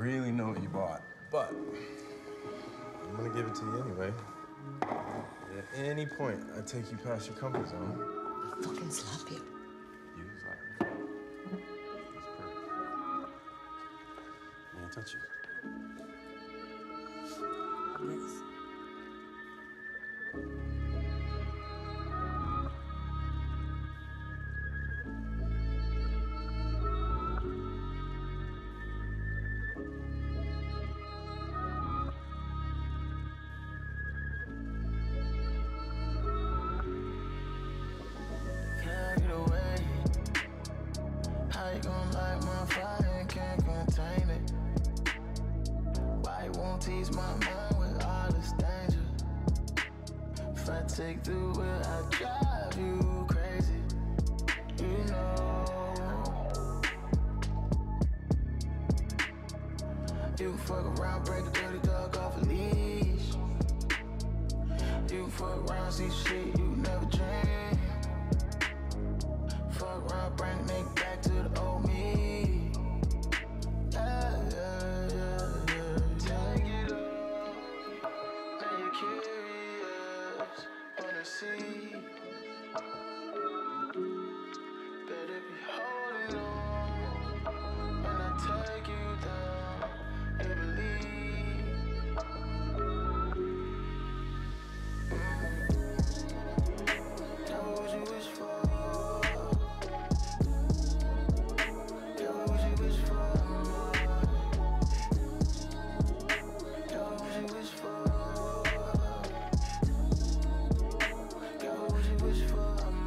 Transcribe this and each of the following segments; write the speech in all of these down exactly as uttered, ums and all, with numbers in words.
really know what you bought, but I'm gonna give it to you anyway. At any point I take you past your comfort zone, I'll fucking slap you. you slap me. That's perfect. May I touch you? Yes. Can't get away. How you gon' light my fire and can't contain it? Why you won't tease my mind with all this danger? If I take the wheel, I drive you crazy. You know. You fuck around, break a dirty dog off a leash. You fuck around, see shit you never dreamed. Fuck around, bring a nigga back to the old me. Yeah, yeah, yeah, yeah. Take it off. Now you're curious, wanna see. Better be holding on when I take you down. You believe. Tell me what you wish for. Tell me what you wish for. Tell me what you wish for. Tell me what you wish for.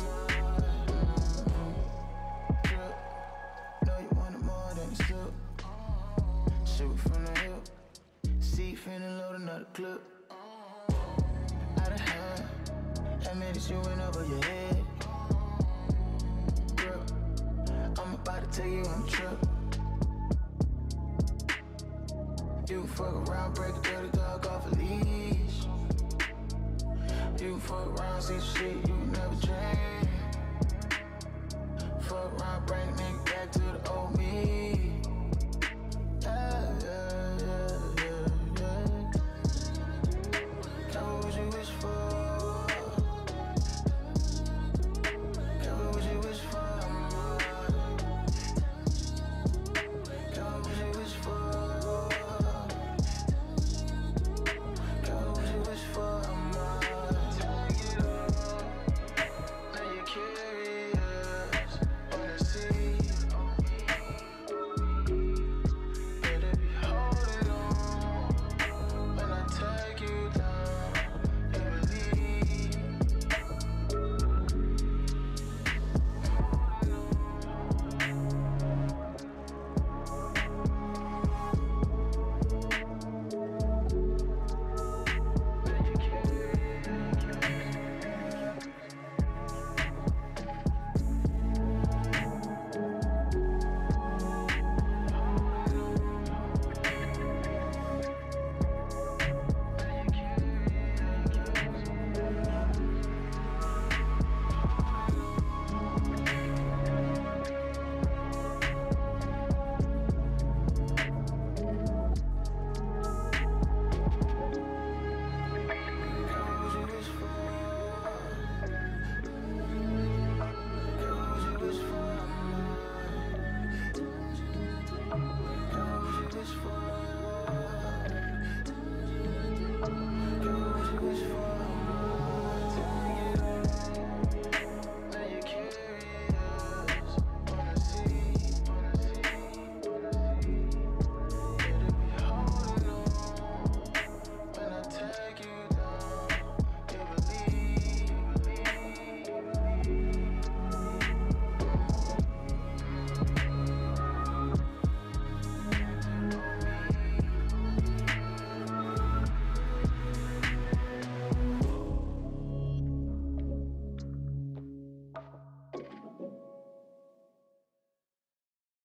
Drip. Know you want it more than a sip. Shoot from the hip. See finna load another clip. Out of hand. Admit that you went over your head. Girl, I'm about to take you on a trip. You fuck around, break a dirty dog off a leash. You fuck around, see shit you never dreamed. Fuck around, bring a nigga